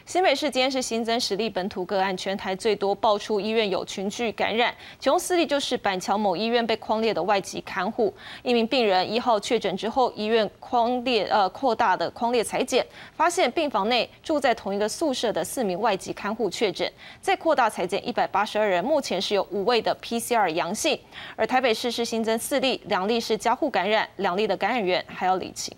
新北市今天是新增10例本土个案，全台最多爆出医院有群聚感染，其中4例就是板桥某医院被匡列的外籍看护。一名病人1号确诊之后，医院扩大的匡列采检，发现病房内住在同一个宿舍的4名外籍看护确诊，再扩大采检182人，目前是有5位的 PCR 阳性。而台北市是新增4例，2例是家户感染，2例的感染源还要厘清。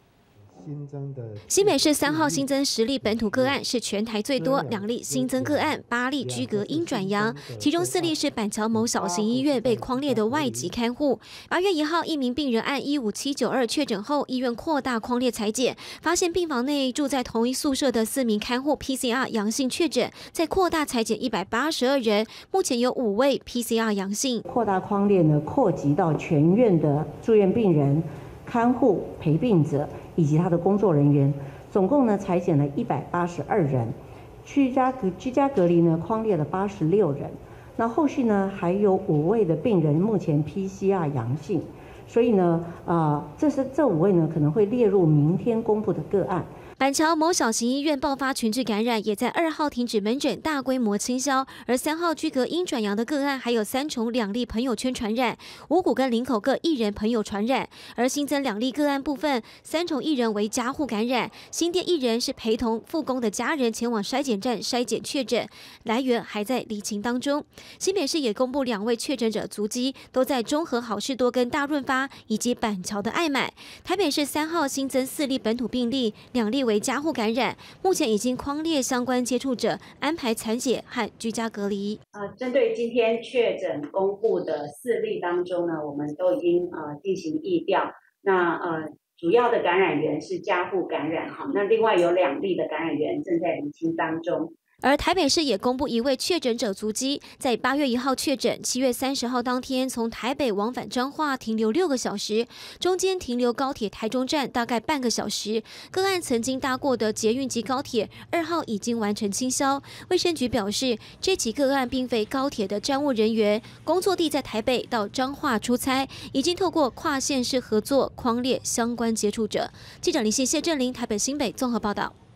新北市3号新增10例本土个案，是全台最多，2例新增个案，8例居隔阴转阳，其中4例是板桥某小型医院被匡列的外籍看护。8月1号，一名病人按15792确诊后，医院扩大匡列采检，发现病房内住在同一宿舍的4名看护 PCR 阳性确诊，再扩大采检182人，目前有5位 PCR 阳性。 扩大匡列呢，扩及到全院的住院病人、看护、陪病者以及他的工作人员，总共呢采检了182人，居家隔离呢匡列了86人。那后续呢还有5位的病人目前 PCR 阳性，所以呢这5位呢可能会列入明天公布的个案。 板桥某小型医院爆发群聚感染，也在2号停止门诊，大规模清消。而3号居隔阴转阳的个案，还有3重2例朋友圈传染，五股跟林口各1人朋友传染。而新增2例个案部分，3重1人为家户感染，新店1人是陪同复工的家人前往筛检站筛检确诊，来源还在厘清当中。新北市也公布2位确诊者足迹，都在中和好事多跟大润发以及板桥的爱买。台北市3号新增4例本土病例，2例为家户感染，目前已经匡列相关接触者，安排采检和居家隔离。 针对今天确诊公布的4例当中呢，我们都已经进行疫调。那主要的感染源是家户感染哈，那另外有2例的感染源正在厘清当中。 而台北市也公布1位确诊者足迹，在8月1号确诊，7月30号当天从台北往返彰化停留6个小时，中间停留高铁台中站大概半个小时。个案曾经搭过的捷运及高铁2号已经完成清消。卫生局表示，这起个案并非高铁的站务人员，工作地在台北到彰化出差，已经透过跨县市合作匡列相关接触者。记者林谢振林台北新北综合报道。